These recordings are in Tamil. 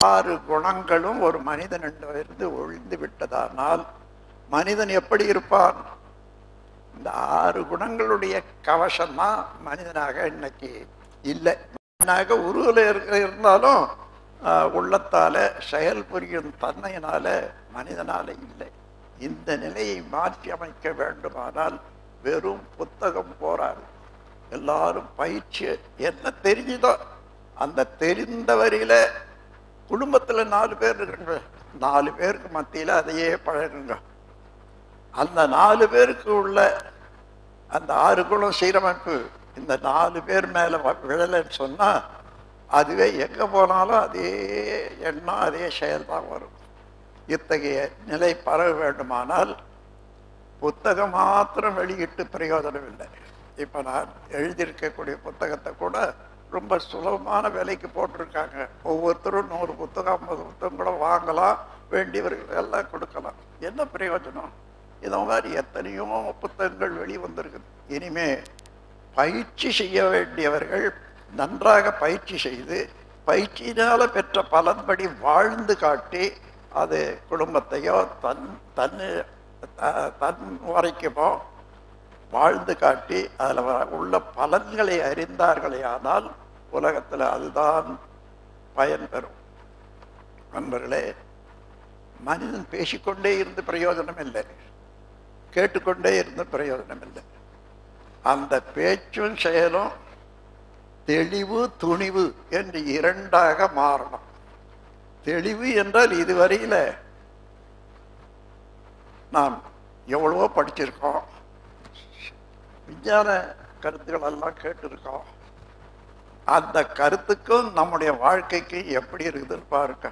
6 குணங்களும் ஒரு மனிதனிடமிருந்து ஒழிந்து விட்டதானால் மனிதன் எப்படி இருப்பான்? இந்த 6 குணங்களுடைய கவசம் தான் மனிதனாக இன்னைக்கு இல்லை. மனிதனாக உருவில் இருந்தாலும் உள்ளத்தால செயல் புரியும் தன்மையினால மனிதனால இல்லை. இந்த நிலையை மாற்றி அமைக்க வேண்டுமானால் வெறும் புத்தகம் போராது. எல்லாரும் பயிற்சி என்ன தெரிஞ்சுதோ அந்த தெரிந்த வரையில குடும்பத்தில் 4 பேர் இருக்குங்க, 4 பேருக்கு மத்தியில் அதையே பழகுங்க. அந்த 4 பேருக்கு உள்ள அந்த 6 குணம் சீரமைப்பு இந்த 4 பேர் மேலே விழலைன்னு சொன்னால் அதுவே எங்கே போனாலும் அதே எண்ணம் அதே செயல்தான் வரும். இத்தகைய நிலை பரவ வேண்டுமானால் புத்தகம் மாத்திரம் வெளியிட்டு பிரயோஜனம் இல்லை. இப்போ நான் எழுதியிருக்கக்கூடிய புத்தகத்தை கூட ரொம்ப சுலபமான விலைக்கு போட்டிருக்காங்க. ஒவ்வொருத்தரும் 100 புத்தகம் 50 புத்தகம் கூட வாங்கலாம், வேண்டியவர்கள் எல்லாம் கொடுக்கலாம். என்ன பிரயோஜனம்? இதை மாதிரி எத்தனையோ புத்தகங்கள் வெளிவந்திருக்குது. இனிமே பயிற்சி செய்ய வேண்டியவர்கள் நன்றாக பயிற்சி செய்து பயிற்சியினால் பெற்ற பலன்படி வாழ்ந்து காட்டி அது குடும்பத்தையோ தன் வரைக்குமோ வாழ்ந்து காட்டி அதில் உள்ள பலன்களை அறிந்தார்களே ஆனால் உலகத்தில் அதுதான் பயன் பெறும். நண்பர்களே, மனிதன் பேசிக்கொண்டே இருந்து பிரயோஜனம் இல்லை, கேட்டுக்கொண்டே இருந்து பிரயோஜனம் இல்லை. அந்த பேச்சும் செயலும் தெளிவு துணிவு என்று 2ஆக மாறணும். தெளிவு என்றால் இதுவரையில் நாம் எவ்வளவோ படிச்சிருக்கோம், விஞ்ஞான கருத்துக்கள் எல்லாம் கேட்டிருக்கோம். அந்த கருத்துக்கும் நம்முடைய வாழ்க்கைக்கு எப்படி இருக்குதுன்னு பாருங்க.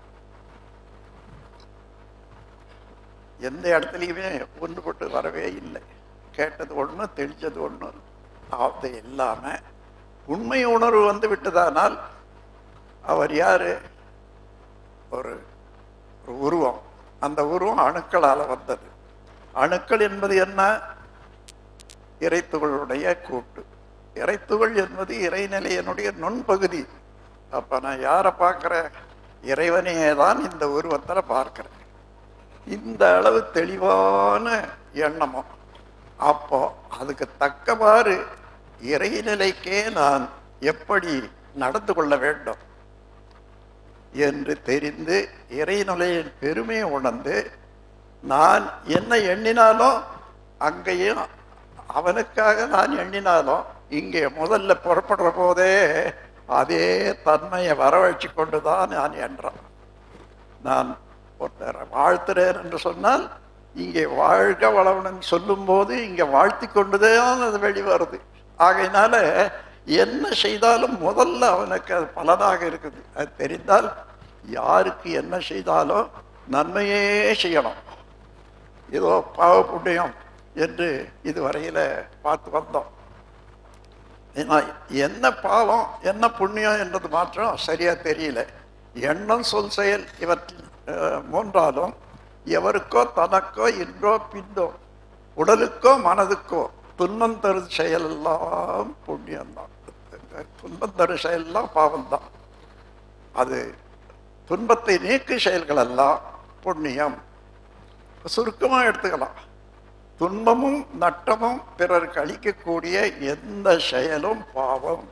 எந்த இடத்துலையுமே ஒன்றுபட்டு வரவே இல்லை. கேட்டது ஒன்று, தெளிச்சது ஒன்று. அது இல்லாமல் உண்மை உணர்வு வந்து விட்டதானால் அவர் யாரு? ஒரு உருவம். அந்த உருவம் அணுக்களால் வந்தது. அணுக்கள் என்பது என்ன? இறைத்துகளுடைய கூட்டு. இறைத்துகள் என்பது இறைநிலையினுடைய நுண்பகுதி. அப்போ நான் யாரை பார்க்குறேன்? இறைவனையே தான் இந்த உருவத்தில் பார்க்குறேன். இந்த அளவு தெளிவான எண்ணமோ அப்போ அதுக்கு தக்கவாறு இறைநிலைக்கே நான் எப்படி நடந்து கொள்ள வேண்டும் என்று தெரிந்து இறைநிலையின் பெருமையை உணர்ந்து நான் என்ன எண்ணினாலும் அங்கேயும் அவனுக்காக நான் எண்ணினாலும் இங்கே முதல்ல புறப்படுற போதே அதே தன்மையை வரவழைச்சு கொண்டு தான் நான் என்றான். நான் ஒருத்தரை வாழ்த்துறேன் என்று சொன்னால் இங்கே வாழ்க வளவனன் சொல்லும்போது இங்கே வாழ்த்தி கொண்டுதான் அது வெளிவருது. ஆகையினால என்ன செய்தாலும் முதல்ல அவனுக்கு அது பலனாக இருக்குது. அது தெரிந்தால் யாருக்கு என்ன செய்தாலும் நன்மையே செய்யணும். ஏதோ பாவ புண்ணியம் என்று இதுவரையில் பார்த்து வந்தோம். ஏன்னா என்ன பாவம் என்ன புண்ணியம் என்றது மாற்றம் சரியா தெரியல. எண்ணம் சொல் செயல் இவற்றில் 3ஆலும் எவருக்கோ தனக்கோ இன்றோ பின்னோ உடலுக்கோ மனதுக்கோ துன்பம் தரு செயலெல்லாம் புண்ணியம்தான். துன்பம் தரு செயலெல்லாம் பாவம்தான். அது துன்பத்தை நீக்கு செயல்கள் எல்லாம் புண்ணியம். சுருக்கமாக எடுத்துக்கலாம். துன்பமும் நட்டமும் பிறருக்கு அளிக்கக்கூடிய எந்த செயலும் பாவம்.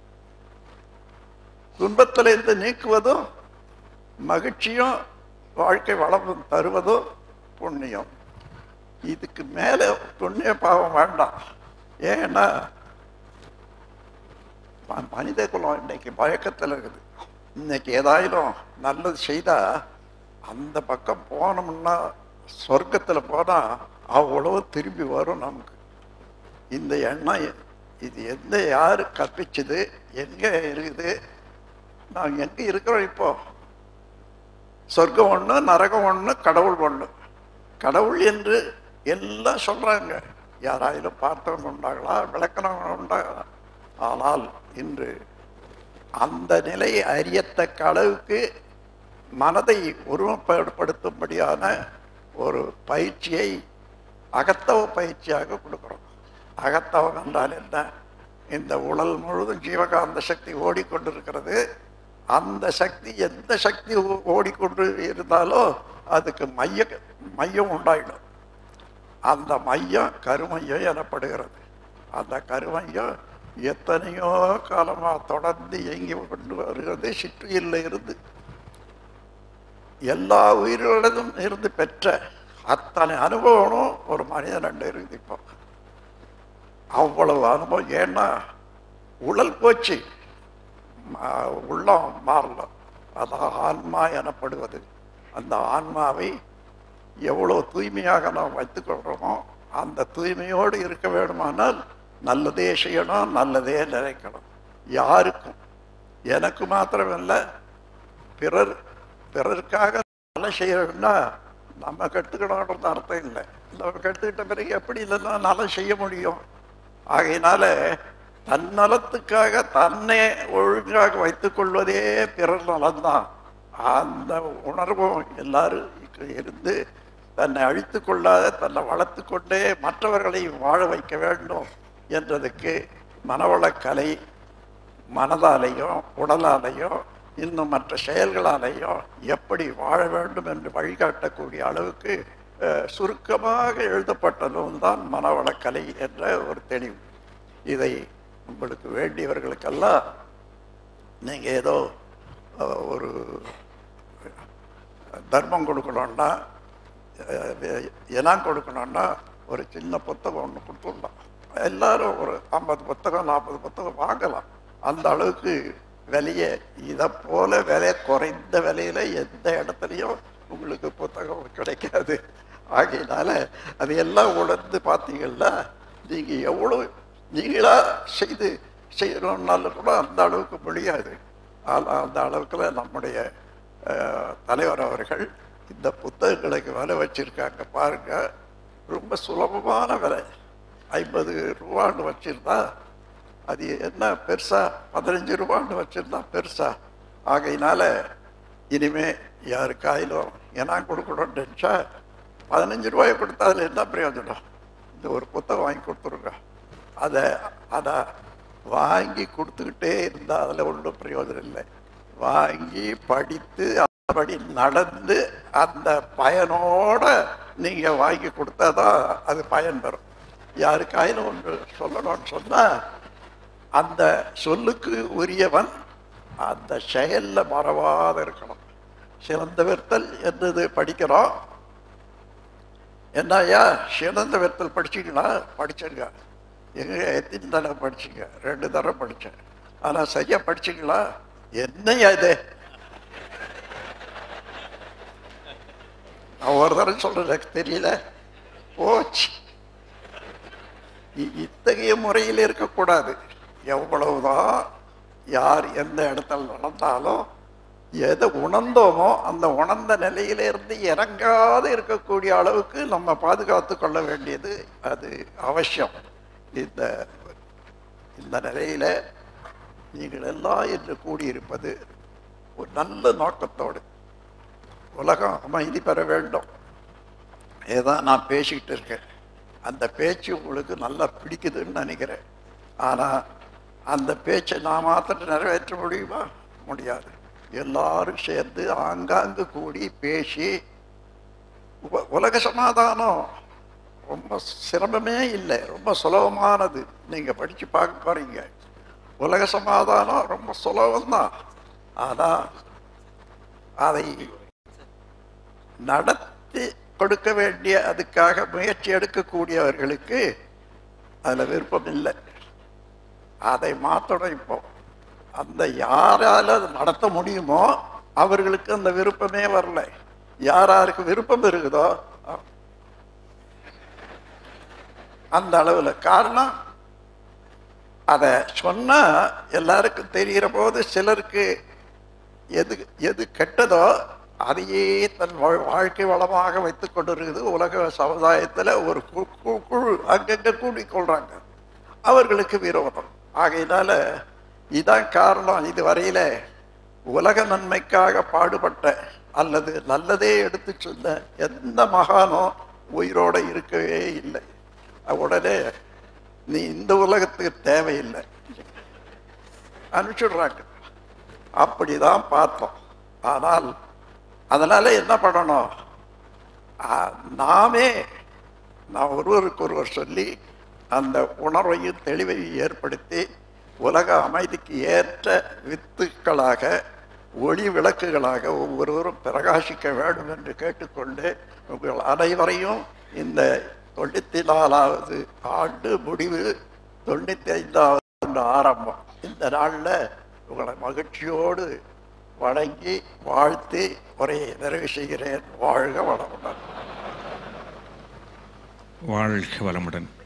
துன்பத்திலிருந்து நீக்குவதும் மகிழ்ச்சியும் வாழ்க்கை வளமும் தருவதும் புண்ணியம். இதுக்கு மேலே புண்ணிய பாவம் வேண்டாம். ஏன்னா மனித குலம் இன்னைக்கு பயக்கத்தில் இருக்குது. இன்னைக்கு ஏதாயிலும் நல்லது செய்தால் அந்த பக்கம் போனோம்னா சொர்க்கத்தில் போனால் அவ்வளவு திரும்பி வரும் நமக்கு. இந்த எண்ணம் இது எந்த யார் கற்பிச்சது, எங்கே இருக்குது, நாங்கள் எங்கே இருக்கிறோம்? இப்போ சொர்க்கம் ஒன்று, நரகம் ஒன்று, கடவுள் ஒன்று. கடவுள் என்று எல்லாம் சொல்கிறாங்க. யாராயிலும் பார்த்தவங்க உண்டாங்களா, விளக்கணவங்க உண்டாங்களா? ஆனால் இன்று அந்த நிலையை அறியத்தக்க அளவுக்கு மனதை உருவப்படுத்தும்படியான ஒரு பயிற்சியை அகத்தவ பயிற்சியாக கொடுக்குறோம். அகத்தவம் என்றால் என்ன? இந்த உடல் முழுதும் ஜீவகாந்த சக்தி ஓடிக்கொண்டிருக்கிறது. அந்த சக்தி எந்த சக்தி ஓடிக்கொண்டு இருந்தாலோ அதுக்கு மையம் உண்டாயிடும். அந்த மையம் கருமையம் எனப்படுகிறது. அந்த கருமையம் எத்தனையோ காலமாக தொடர்ந்து இயங்கி கொண்டு வருகிறது. சிற்றுயிரில் இருந்து எல்லா உயிர்களிடம் இருந்து பெற்ற அத்தனை அனுபவமும் ஒரு மனிதன் இருக்குது. இப்போ அவ்வளவு அனுபவம். ஏன்னா உடல் போச்சு, உள்ளம் மாறல. அதான் ஆன்மா எனப்படுவது. அந்த ஆன்மாவை எவ்வளோ தூய்மையாக நாம் வைத்துக்கொள்கிறோமோ அந்த தூய்மையோடு இருக்க வேண்டுமானால் நல்லதே செய்யணும், நல்லதே நினைக்கணும். யாருக்கும், எனக்கு மாத்திரமல்ல, பிறருக்காக நல்ல செய்யணும்னா நம்ம கற்றுக்கணுன்றது அர்த்தம் இல்லை. நம்ம கற்றுக்கிட்ட பிறகு எப்படி இல்லைன்னா நல்லா செய்ய முடியும்? ஆகையினால தன்னலத்துக்காக தன்னை ஒழுங்காக வைத்துக் கொள்வதே பிறர் நலன்தான். அந்த உணர்வும் எல்லாரும் இருந்து தன்னை அழித்து கொள்ளாத தன்னை வளர்த்து கொண்டே மற்றவர்களை வாழ வைக்க வேண்டும் என்றதுக்கு மனவளக்கலை மனதாலேயும் உடலாலேயும் இன்னும் மற்ற செயல்களாலேயும் எப்படி வாழ வேண்டும் என்று வழிகாட்டக்கூடிய அளவுக்கு சுருக்கமாக எழுதப்பட்ட நூல் தான் மனவளக்கலை என்ற ஒரு தெளிவு. இதை உங்களுக்கு வேண்டியவர்களுக்கெல்லாம் நீங்கள் ஏதோ ஒரு தர்மம் கொடுக்கணும்னா, இனம் கொடுக்கணும்னா ஒரு சின்ன புத்தகம் ஒன்று கொடுத்துடலாம். எல்லாரும் ஒரு 50 புத்தகம் 40 புத்தகம் வாங்கலாம். அந்த அளவுக்கு விலையை, இதை போல விலை குறைந்த விலையில் எந்த இடத்துலையும் உங்களுக்கு புத்தகம் கிடைக்காது. ஆகையினால அது எல்லாம் உணர்ந்து பார்த்தீங்கன்னா நீங்கள் எவ்வளோ நீங்களாக செய்யணும்னாலும் கூட அந்த அளவுக்கு முடியாது. ஆனால் அந்த அளவுக்குல நம்முடைய தலைவர் அவர்கள் இந்த புத்தகங்களுக்கு விலை வச்சுருக்காங்க பாருங்க. ரொம்ப சுலபமான விலை, 50 ரூபான்னு வச்சுருந்தா அது என்ன பெருசா, 15 ரூபான்னு வச்சுருந்தா பெருசா. ஆகையினால இனிமே யாருக்காயிலும் ஏன்னா கொடுக்கணும்னு நினச்சா 15 ரூபாயை கொடுத்தா அதில் என்ன பிரயோஜனம்? இந்த ஒரு புத்தகம் வாங்கி கொடுத்துருங்க. அதை வாங்கி கொடுத்துக்கிட்டே இருந்தால் அதில் ஒன்றும் பிரயோஜனம் இல்லை. வாங்கி படித்து அப்படி நடந்து அந்த பயனோட நீங்கள் வாங்கி கொடுத்தா தான் அது பயன் பெறும். யாருக்காயிலும் ஒன்று சொல்லணும்னு சொன்னால் அந்த சொல்லுக்கு உரியவன் அந்த செயலில் மறவாத இருக்கணும். சிறந்த விர்த்தல் என்னது படிக்கிறோம். என்னையா சிறந்த விர்த்தல் படிச்சிங்களா? படிச்சுங்க. எங்க எத்தனை தடவை படிச்சிங்க? 2 தடவை படித்தேன். ஆனால் சரியாக படிச்சிங்களா? என்னையா இது? நான் ஒரு தடவை சொல்கிறேன், எனக்கு தெரியல, போச்சு. இத்தகைய முறையில் இருக்கக்கூடாது. எவ்வளவுதான் யார் எந்த இடத்துல நடந்தாலும் எதை உணர்ந்தோமோ அந்த உணர்ந்த நிலையிலிருந்து இறங்காது இருக்கக்கூடிய அளவுக்கு நம்ம பாதுகாத்து கொள்ள வேண்டியது அது அவசியம். இந்த நிலையில நீங்கள் எல்லாம் இன்று கூடியிருப்பது ஒரு நல்ல நோக்கத்தோடு உலகம் அமைதி பெற வேண்டும். ஏதான் நான் பேசிக்கிட்டு இருக்கேன், அந்த பேச்சு உங்களுக்கு நல்லா பிடிக்குதுன்னு நினைக்கிறேன். ஆனால் அந்த பேச்சை நான் மாத்திரம் நிறைவேற்ற முடியுமா? முடியாது. எல்லாரும் சேர்ந்து ஆங்காங்கு கூடி பேசி உலக சமாதானம் ரொம்ப சிரமமே இல்லை, ரொம்ப சுலபமானது. நீங்கள் படித்து பார்க்க போறீங்க. உலக சமாதானம் ரொம்ப சுலபம்தான். ஆனால் அதை நடத்தி கொடுக்க வேண்டிய அதுக்காக முயற்சி எடுக்கக்கூடியவர்களுக்கு அதில் விருப்பம் இல்லை. அதை மாற்றணும். இப்போ அந்த யாரால அது நடத்த முடியுமோ அவர்களுக்கு அந்த விருப்பமே வரல. யாருக்கு விருப்பம் இருக்குதோ அந்த அளவில். காரணம் அதை சொன்னா எல்லாருக்கும் தெரிகிற போது சிலருக்கு எது கெட்டதோ அதையே தன் வாழ்க்கை வளமாக வைத்துக் கொண்டிருக்குது. உலக சமுதாயத்தில் ஒரு குழு அங்கங்க கூடிக்கொள்றாங்க, அவர்களுக்கு விரோதம். ஆகையினால இதான் காரணம். இதுவரையில உலக நன்மைக்காக பாடுபட்ட அல்லது நல்லதே எடுத்து சொன்ன எந்த மகானும் உயிரோட இருக்கவே இல்லை. உடனே நீ இந்த உலகத்துக்கு தேவையில்லை அனுப்பிச்சுடுறாங்க. அப்படிதான் பார்த்தோம். ஆனால் அதனால என்ன பண்ணணும்? நாமே நாம் ஒருவருக்கு ஒருவர் சொல்லி அந்த உணர்வையும் தெளிவையும் ஏற்படுத்தி உலக அமைதிக்கு ஏற்ற வித்துக்களாக, ஒளி விளக்குகளாக ஒவ்வொருவரும் பிரகாசிக்க வேண்டும் என்று கேட்டுக்கொண்டு உங்கள் அனைவரையும் இந்த 94வது ஆண்டு முடிவு, 95வது ஆண்டு ஆரம்பம், இந்த நாளில் உங்களை மகிழ்ச்சியோடு வணங்கி வாழ்த்தி உரையை நிறைவு செய்கிறேன். வாழ்க வளமுடன். வாழ்க வளமுடன்.